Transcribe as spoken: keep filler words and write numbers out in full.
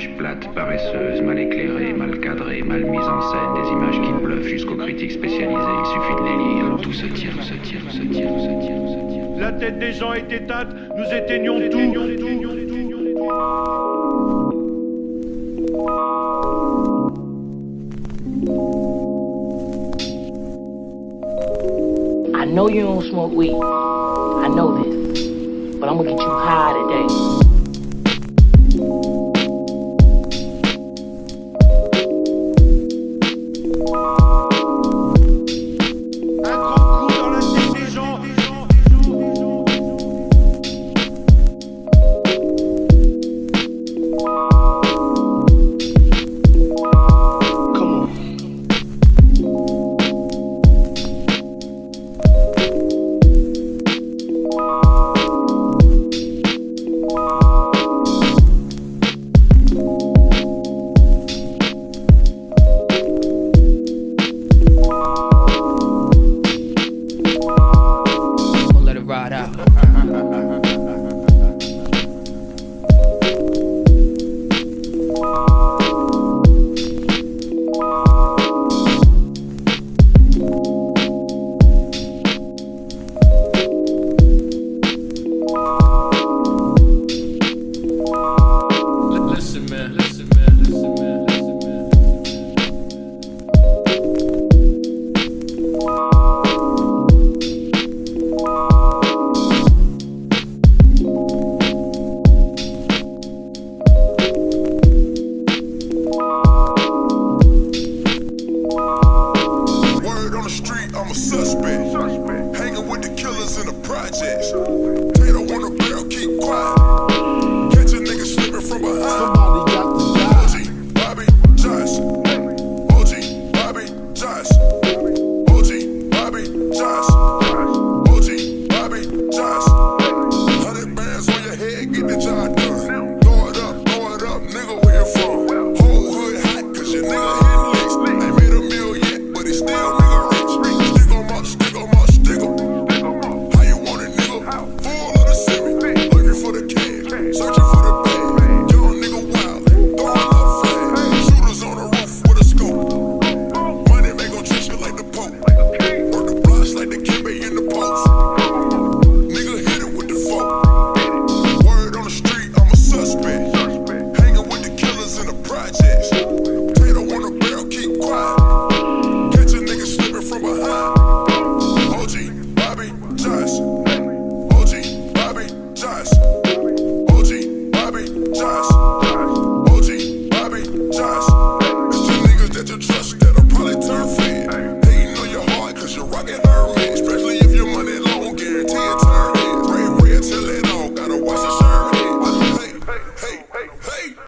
images plates, paresseuses, mal éclairées, mal cadrées, mal mises en scène, des images qui bluffent jusqu'aux critiques spécialisés. Il suffit de les lire, tout se tient, tout se tient, tout se tient, tout se tient, tout se tient. La tête des gens est éteinte, nous éteignons tout. I know you don't smoke weed. I know this. But I'm gonna get you high today. I'm a suspect. Suspect. Hanging with the killers in the projects.